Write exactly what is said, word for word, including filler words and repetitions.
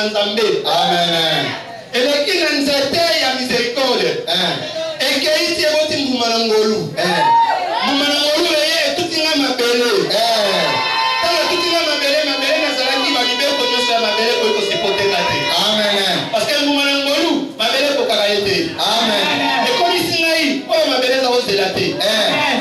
Amen. Et le qui n'a pas miséricorde. Et qui a été votre Moumanangolou. Moumanangolou est tout le monde appelé. Tant que tout le monde appelé, ma belle n'a pas dit ma belle pour nous, ma belle pour nous supporter. Amen. Parce que Moumanangolou, ma belle pour caractère. Amen. Et comme ici, ma belle a osé la tête.